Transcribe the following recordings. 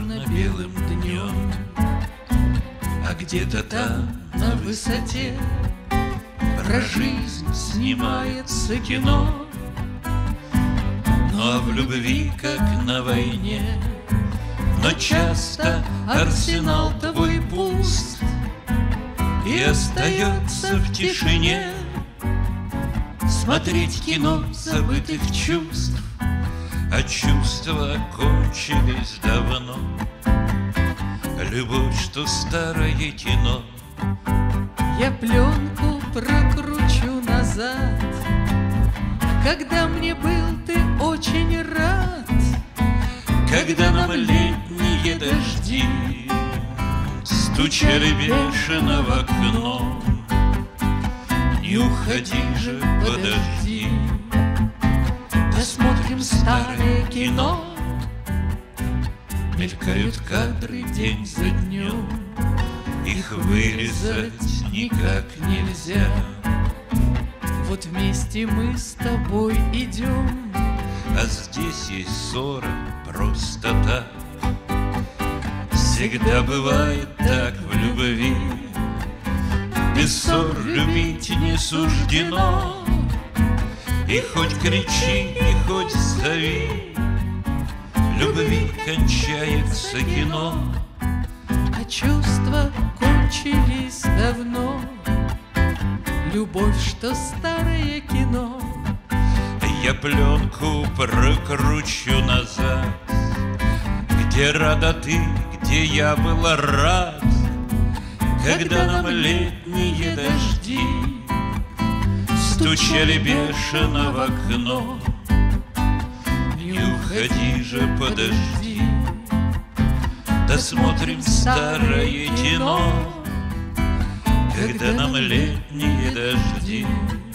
черно-белым днем. А где-то там, на высоте, про жизнь снимается кино. Но в любви, как на войне, но часто арсенал твой пуст, и остается в тишине смотреть кино забытых чувств. А чувства кончились давно. Любовь, что старое кино. Я пленку прокручу назад, когда мне был ты очень рад, когда нам летние дожди стучали бешено в окно. Не уходи же, подожди, досмотрим старое кино. Мелькают кадры день за днем, их вырезать никак нельзя. Вот вместе мы с тобой идем, а здесь есть ссора просто так. Всегда бывает так в любви, без ссор любить не суждено. И хоть кричи, и хоть зови, любви кончается кино. а чувства кончились давно. Любовь, что старое кино. Я пленку прокручу назад, где рада ты, где я был рад, когда нам летние дожди стучали бешено в окно. Не уходи же, подожди, досмотрим старое кино. Когда нам летние дожди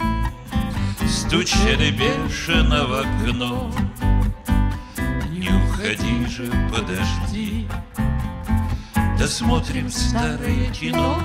стучали бешено в окно. Не уходи же, подожди, досмотрим старое кино.